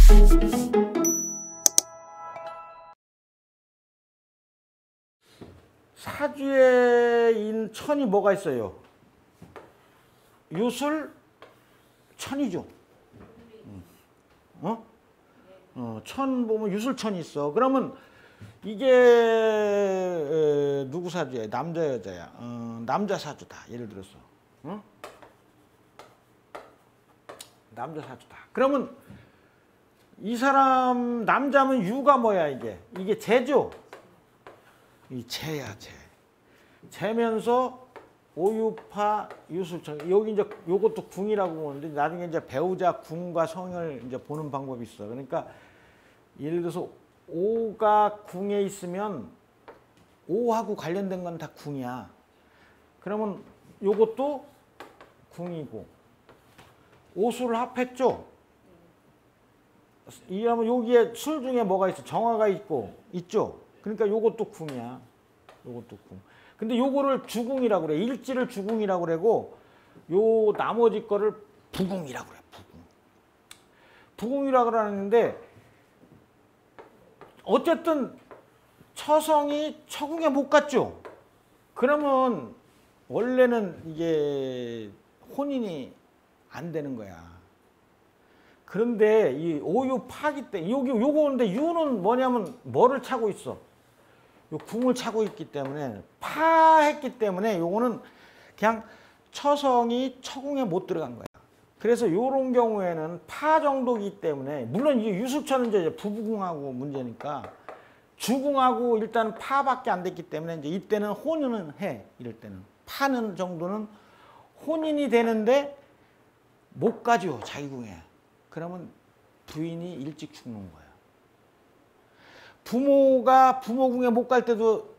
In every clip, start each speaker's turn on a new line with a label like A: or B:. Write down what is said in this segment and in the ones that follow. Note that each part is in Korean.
A: 사주에 있는 천이 뭐가 있어요? 유술, 천이죠. 천 보면 유술천이 있어. 그러면 이게 누구 사주야? 남자 여자야? 남자 사주다. 예를 들어서. 남자 사주다. 그러면 이 사람 남자면 유가 뭐야 이게? 이게 재죠. 이 재야 재. 재면서 오유파 유술천. 여기 이제 요것도 궁이라고 보는데 나중에 이제 배우자 궁과 성을 이제 보는 방법이 있어. 그러니까 예를 들어서 오가 궁에 있으면 오하고 관련된 건 다 궁이야. 그러면 요것도 궁이고 오수를 합했죠. 이러면 여기에 술 중에 뭐가 있어? 정화가 있죠. 그러니까 요것도 궁이야. 요것도 궁. 근데 요거를 주궁이라고 그래. 일지를 주궁이라고 그러고 요 나머지 거를 부궁이라고 그래. 부궁이라고 그러는데 어쨌든 처성이 처궁에 못 갔죠. 그러면 원래는 이게 혼인이 안 되는 거야. 그런데 이 오유파기 때문에 요거 근데 유는 뭐냐면 뭐를 차고 있어? 요 궁을 차고 있기 때문에 파했기 때문에 요거는 그냥 처성이 처궁에 못 들어간 거야. 그래서 요런 경우에는 파 정도이기 때문에 물론 이게 유술천은 이제 부부궁하고 문제니까 주궁하고 일단 파밖에 안 됐기 때문에 이제 이때는 혼인은 해. 이럴 때는 파는 정도는 혼인이 되는데 못 가죠 자기 궁에. 그러면 부인이 일찍 죽는 거야. 부모가 부모궁에 못 갈 때도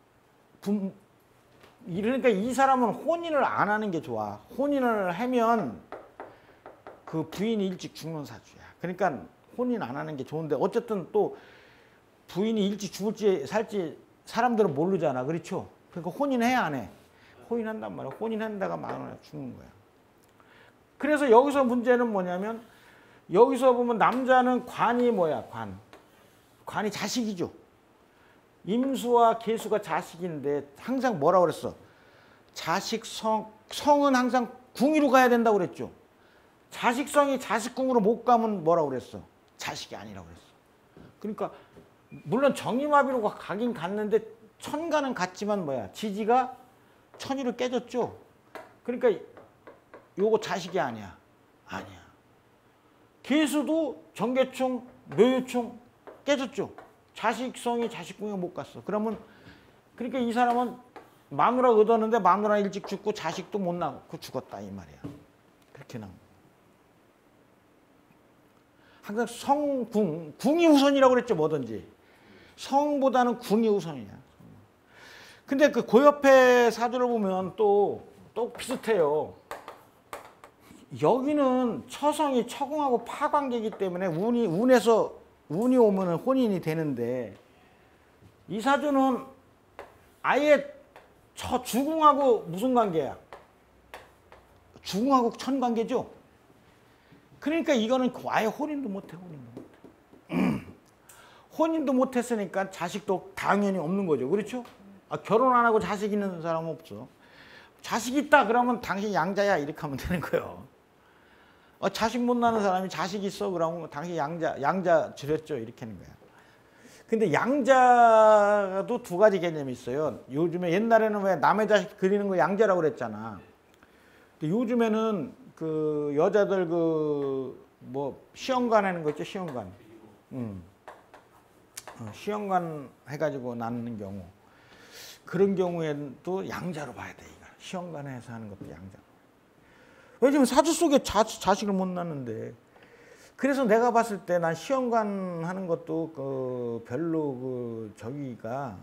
A: 그러니까 이 사람은 혼인을 안 하는 게 좋아. 혼인을 하면 그 부인이 일찍 죽는 사주야. 그러니까 혼인 안 하는 게 좋은데 어쨌든 또 부인이 일찍 죽을지 살지 사람들은 모르잖아. 그렇죠? 그러니까 혼인해야 안 해. 혼인한단 말이야. 혼인한다가 마누라 죽는 거야. 그래서 여기서 문제는 뭐냐면 여기서 보면 남자는 관이 뭐야? 관이 자식이죠. 임수와 계수가 자식인데 항상 뭐라고 그랬어? 자식 성은 항상 궁위로 가야 된다고 그랬죠. 자식성이 자식궁으로 못 가면 뭐라고 그랬어? 자식이 아니라고 그랬어. 그러니까 물론 정임합의로 가긴 갔는데 천간은 갔지만 뭐야? 지지가 천위로 깨졌죠. 그러니까 요거 자식이 아니야. 계수도 정계충, 묘유충 깨졌죠. 자식성이 자식궁에 못 갔어. 그러니까 이 사람은 마누라 얻었는데 마누라 일찍 죽고 자식도 못 낳고 죽었다 이 말이야. 그렇게 나온 거야. 항상 궁이 우선이라고 그랬죠. 뭐든지. 성보다는 궁이 우선이야. 근데 그 고옆에 사주를 보면 또 비슷해요. 여기는 처성이 처궁하고 파관계이기 때문에 운이 오면 혼인이 되는데 이 사주는 아예 주궁하고 무슨 관계야? 주궁하고 천관계죠. 그러니까 이거는 아예 혼인도 못해. 혼인도 못했으니까 자식도 당연히 없는 거죠. 그렇죠? 결혼 안 하고 자식 있는 사람은 없어. 자식 있다 그러면 당신 양자야 이렇게 하면 되는 거예요. 자식 못 낳는 사람이 자식 있어 그러면 당신 양자 줄였죠 이렇게 하는 거야. 근데 양자도 두 가지 개념이 있어요. 요즘에 옛날에는 왜 남의 자식 그리는 거 양자라고 그랬잖아. 근데 요즘에는 그 여자들 뭐 시험관 하는 거 있죠. 시험관. 시험관 해가지고 낳는 경우. 그런 경우에는 또 양자로 봐야 돼. 이거. 시험관에서 하는 것도 양자. 왜냐면 사주 속에 자식을 못 낳는데. 그래서 내가 봤을 때 난 시험관 하는 것도 별로 저기가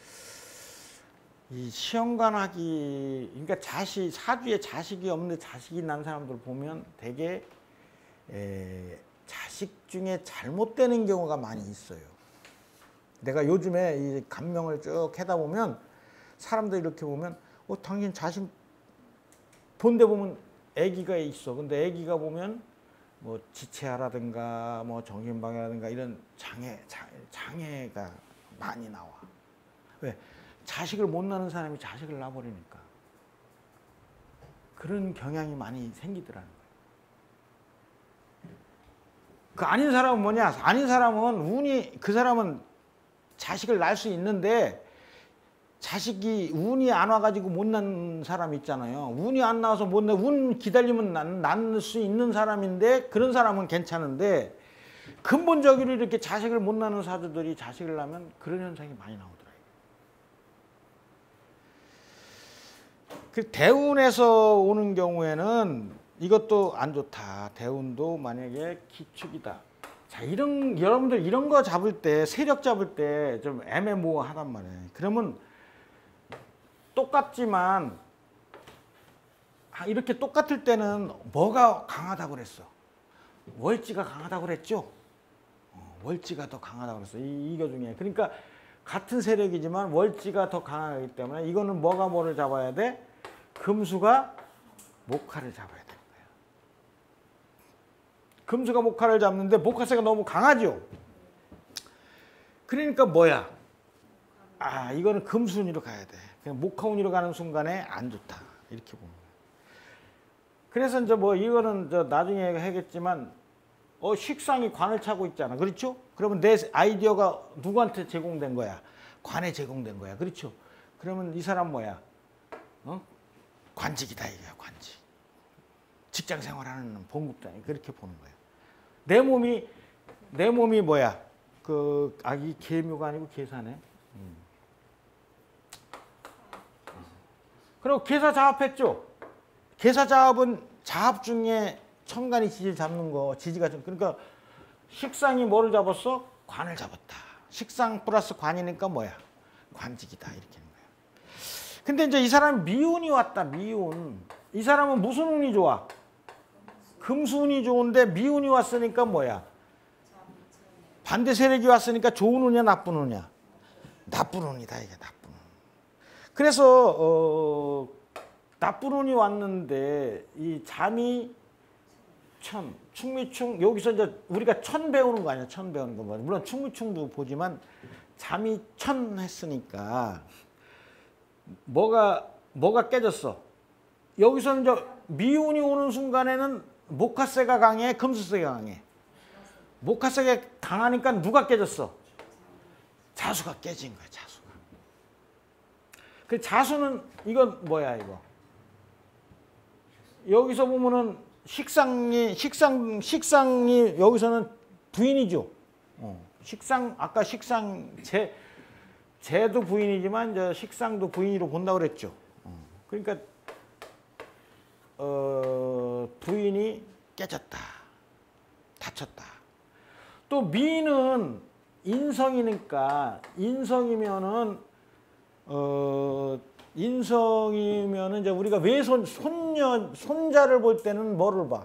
A: 이 시험관 하기 그러니까 사주에 자식이 없는데 자식이 난 사람들 보면 되게 자식 중에 잘못되는 경우가 많이 있어요. 내가 요즘에 이 감명을 쭉 해다 보면 사람들 이렇게 보면 당신 자식 본데 보면 아기가 있어. 근데 아기가 보면 뭐 지체아라든가 뭐 정신방해라든가 이런 장애가 많이 나와. 왜? 자식을 못 낳는 사람이 자식을 낳아버리니까. 그런 경향이 많이 생기더라는 거예요. 그 아닌 사람은 뭐냐? 아닌 사람은 그 사람은 자식을 낳을 수 있는데 자식이 운이 안 와가지고 못 낳는 사람 있잖아요. 운이 안 나와서 못 낳, 운 기다리면 낳을 수 있는 사람인데 그런 사람은 괜찮은데 근본적으로 이렇게 자식을 못 낳는 사주들이 자식을 낳으면 그런 현상이 많이 나오더라고요. 그 대운에서 오는 경우에는 이것도 안 좋다. 대운도 만약에 기축이다. 자, 여러분들 이런 거 잡을 때, 세력 잡을 때 좀 애매모호하단 말이에요. 그러면 똑같지만 이렇게 똑같을 때는 뭐가 강하다고 그랬어? 월지가 강하다고 그랬죠? 월지가 더 강하다고 그랬어. 이거 중에. 그러니까 같은 세력이지만 월지가 더 강하기 때문에 이거는 뭐가 뭐를 잡아야 돼? 금수가 목화를 잡아야 되는 거예요. 금수가 목화를 잡는데 목화세가 너무 강하죠? 그러니까 뭐야? 이거는 금수운이로 가야 돼. 그냥 목화운이로 가는 순간에 안 좋다. 이렇게 보는 거예요. 그래서 이제 뭐 이거는 나중에 하겠지만 식상이 관을 차고 있잖아. 그렇죠? 그러면 내 아이디어가 누구한테 제공된 거야? 관에 제공된 거야. 그렇죠? 그러면 이 사람 뭐야? 관직이다 이거야. 관직. 직장 생활하는 봉급자니 그렇게 보는 거예요. 내 몸이 뭐야? 이 계묘가 아니고 계사네. 그리고 계사자합했죠. 계사자합은 자합 중에 천간이 지지 잡는 거, 지지가 좀, 그러니까 식상이 뭐를 잡았어? 관을 잡았다. 식상 플러스 관이니까 뭐야? 관직이다. 이렇게 하는 거야. 근데 이제 이 사람이 미운이 왔다. 미운. 이 사람은 무슨 운이 좋아? 금수운이 좋은데 미운이 왔으니까 뭐야? 반대 세력이 왔으니까 좋은 운이야, 나쁜 운이야? 나쁜 운이다. 이게 나쁜 운. 그래서 나쁜 운이 왔는데 이 잠이 천, 충미충, 여기서 이제 우리가 천 배우는 거 아니야? 천 배우는 거. 물론 충미충도 보지만 잠이 천 했으니까 뭐가 깨졌어? 여기서 이제 미운이 오는 순간에는 목화세가 강해, 금수세가 강해. 목화세가 강하니까 누가 깨졌어? 자수가 깨진 거야, 자수가. 그 자수는 이건 뭐야, 이거? 여기서 보면은 식상이 여기서는 부인이죠. 아까 식상 재도 부인이지만 이제 식상도 부인으로 본다고 그랬죠. 그러니까 부인이 깨졌다. 다쳤다. 또 미는 인성이니까 인성이면은 이제 우리가 손자를 볼 때는 뭐를 봐?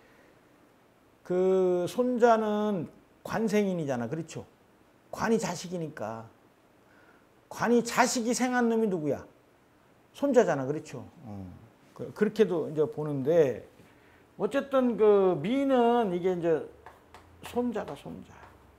A: 그 손자는 관생인이잖아. 그렇죠? 관이 자식이니까. 관이 자식이 생한 놈이 누구야? 손자잖아. 그렇죠? 그렇게도 이제 보는데 어쨌든 그 미는 이게 이제 손자다, 손자.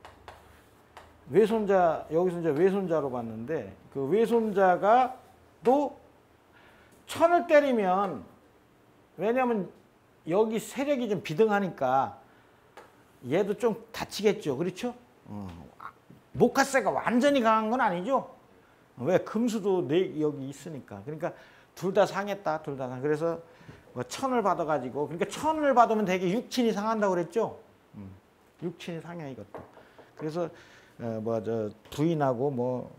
A: 외손자, 여기서 이제 외손자로 봤는데 그 외손자가 또 천을 때리면 왜냐하면 여기 세력이 좀 비등하니까 얘도 좀 다치겠죠. 그렇죠? 목화세가 완전히 강한 건 아니죠. 왜? 금수도 여기 있으니까. 그러니까 둘 다 상했다. 둘 다 상. 그래서 뭐 천을 받아가지고 그러니까 천을 받으면 되게 육친이 상한다고 그랬죠. 육친이 상해 이것도. 그래서 부인하고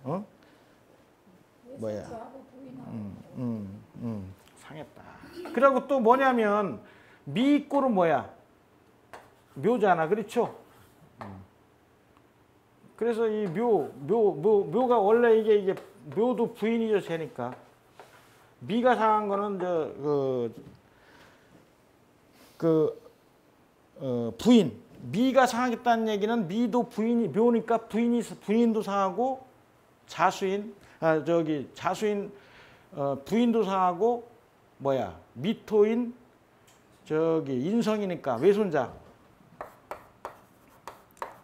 A: 상했다. 그리고 또 뭐냐면 미꼴은 뭐야? 묘잖아. 그렇죠? 그래서 이 묘가 원래 이게 묘도 부인이죠. 쟤니까. 미가 상한 거는 부인. 미가 상하겠다는 얘기는 미도 묘니까 부인도 상하고 자수인 부인도 상하고 미토인 인성이니까 외손자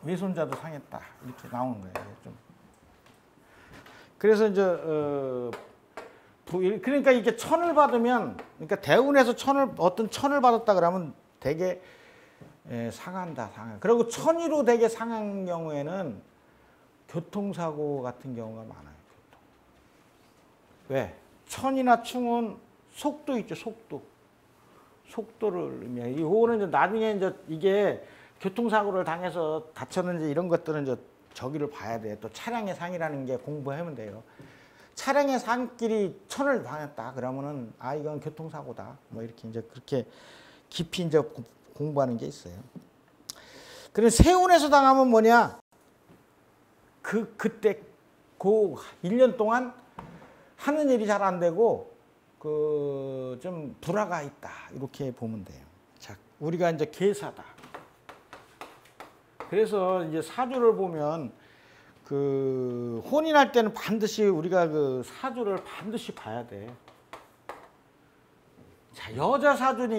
A: 외손자도 상했다 이렇게 나오는 거예요. 좀. 그래서 이제 그러니까 이게 천을 받으면 그러니까 대운에서 어떤 천을 받았다 그러면 되게 상한다 상해. 그리고 천이로 되게 상한 경우에는 교통사고 같은 경우가 많아요. 왜? 천이나 충은 속도 있죠, 속도. 속도를 의미해요. 이거는 이제 나중에 이제 이게 교통사고를 당해서 다쳤는지 이런 것들은 이제 저기를 봐야 돼. 또 차량의 상이라는 게 공부하면 돼요. 차량의 상끼리 천을 당했다 그러면은 아 이건 교통사고다. 뭐 이렇게 이제 그렇게 깊이 이제 공부하는 게 있어요. 그래서 세운에서 당하면 뭐냐? 그때 그 1년 동안 하는 일이 잘 안 되고 좀 불화가 있다 이렇게 보면 돼요. 자, 우리가 이제 계사다. 그래서 이제 사주를 보면 혼인할 때는 반드시 우리가 사주를 반드시 봐야 돼. 자, 여자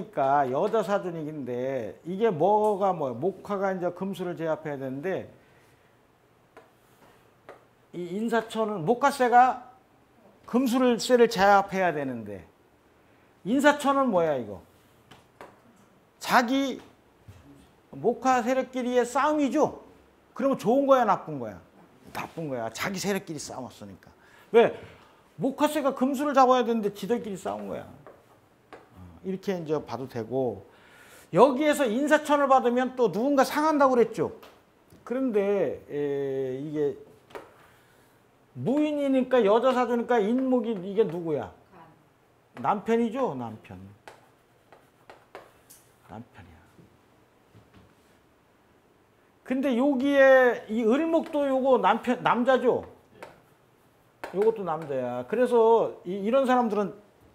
A: 사주인데 이게 뭐가 목화가 이제 금수를 제압해야 되는데 이 인사천은 목화세가 금수를 제압해야 되는데 인사천은 뭐야 이거? 자기 목화 세력끼리의 싸움이죠. 그러면 좋은 거야 나쁜 거야? 나쁜 거야. 자기 세력끼리 싸웠으니까. 왜? 목화세가 금수를 잡아야 되는데 지들끼리 싸운 거야. 이렇게 이제 봐도 되고 여기에서 인사천을 받으면 또 누군가 상한다고 그랬죠. 그런데 이게 무인이니까 여자 사주니까 인목이 이게 누구야? 남편이죠, 남편이야. 근데 여기에 이 을목도 요거 남자죠. 요것도 남자야. 그래서 이런 사람들은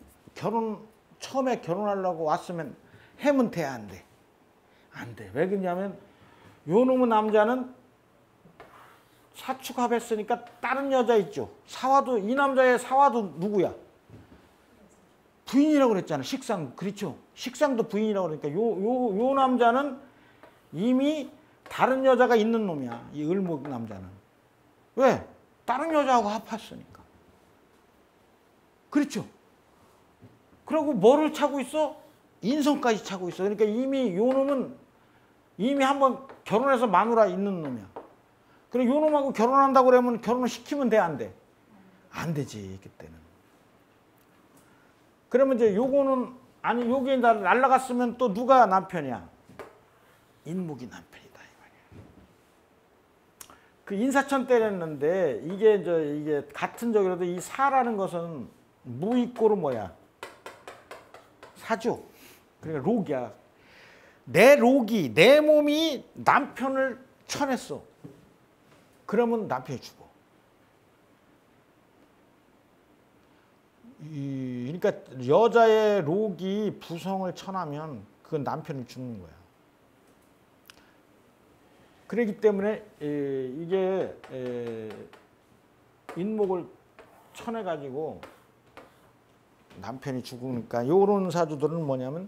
A: 처음에 결혼하려고 왔으면 해면 돼, 안 돼? 안 돼. 왜 그러냐면 요 놈의 남자는 사축합했으니까 다른 여자 있죠. 사화도 이 남자의 사화도 누구야? 부인이라고 그랬잖아. 식상. 그렇죠. 식상도 부인이라고 그러니까 요 남자는 이미 다른 여자가 있는 놈이야. 이 을목 남자는. 왜? 다른 여자하고 합했으니까. 그렇죠. 그리고 뭐를 차고 있어? 인성까지 차고 있어. 그러니까 이미 요 놈은 이미 한번 결혼해서 마누라 있는 놈이야. 그래 요 놈하고 결혼한다고 그러면 결혼을 시키면 돼, 안 돼? 안 되지, 그때는. 그러면 이제 요거는 아니 요게 날라갔으면 또 누가 남편이야? 인목이 남편이다 이 말이야. 그 인사천 때렸는데 이게 같은 적이라도 이 사라는 것은 무익고로 뭐야? 사주. 그러니까 록이야. 내 몸이 남편을 쳐냈어. 그러면 남편이 죽어. 그러니까 여자의 록이 부성을 쳐나면 그건 남편이 죽는 거야. 그렇기 때문에 이게 인목을 쳐내가지고 남편이 죽으니까 요런 사주들은 뭐냐면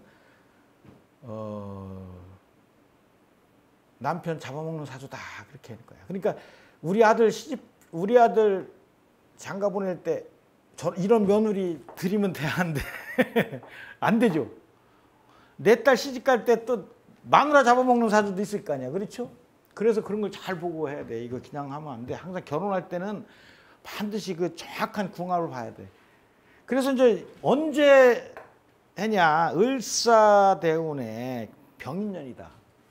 A: 남편 잡아먹는 사주다 그렇게 할 거야. 그러니까 우리 아들 장가 보낼 때 이런 며느리 드리면 돼, 안 돼? 안 되죠. 내 딸 시집 갈 때 또 마누라 잡아먹는 사주도 있을 거 아니야. 그렇죠? 그래서 그런 걸 잘 보고 해야 돼. 이거 그냥 하면 안 돼. 항상 결혼할 때는 반드시 그 정확한 궁합을 봐야 돼. 그래서 이제 언제 해냐? 을사대운의 병인년이다.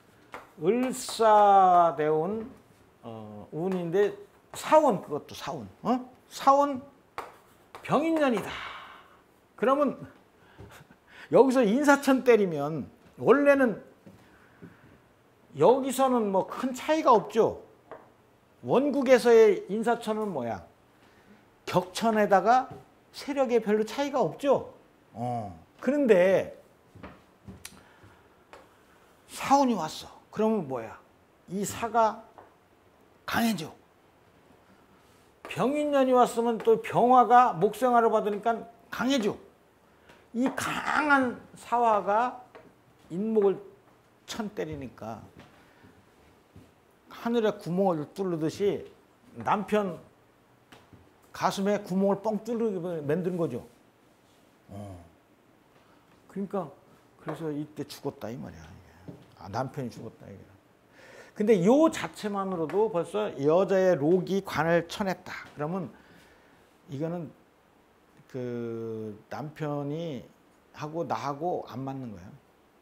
A: 을사대운 운인데 사운, 그것도 사운. 사운 병인년이다. 그러면 여기서 인사천 때리면 원래는 여기서는 뭐 큰 차이가 없죠. 원국에서의 인사천은 뭐야? 격천에다가 세력에 별로 차이가 없죠. 그런데 사운이 왔어. 그러면 뭐야? 이 사가 강해져. 병인년이 왔으면 또 병화가 목생화를 받으니까 강해져. 이 강한 사화가 인목을 천 때리니까 하늘에 구멍을 뚫듯이 남편 가슴에 구멍을 뻥 뚫게 만든 거죠. 그러니까 그래서 이때 죽었다 이 말이야. 이게. 아, 남편이 죽었다 이게. 근데 요 자체만으로도 벌써 여자의 록이 관을 쳐냈다. 그러면 이거는 그 남편이 하고 나하고 안 맞는 거예요.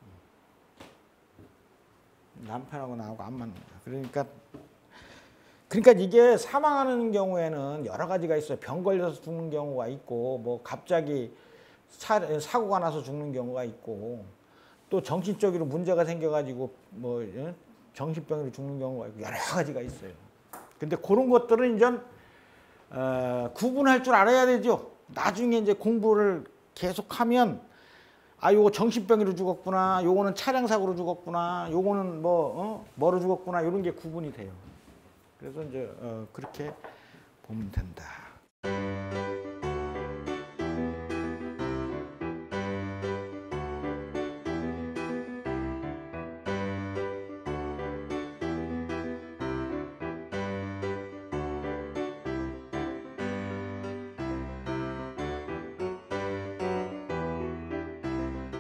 A: 남편하고 나하고 안 맞는 거예요. 그러니까 이게 사망하는 경우에는 여러 가지가 있어요. 병 걸려서 죽는 경우가 있고, 뭐 갑자기 사고가 나서 죽는 경우가 있고, 또 정신적으로 문제가 생겨가지고 뭐 정신병으로 죽는 경우가 있고 여러 가지가 있어요. 근데 그런 것들은 이제 구분할 줄 알아야 되죠. 나중에 이제 공부를 계속하면 아, 요거 정신병으로 죽었구나, 요거는 차량 사고로 죽었구나, 요거는 뭐로 죽었구나, 이런 게 구분이 돼요. 그래서 이제 그렇게 보면 된다.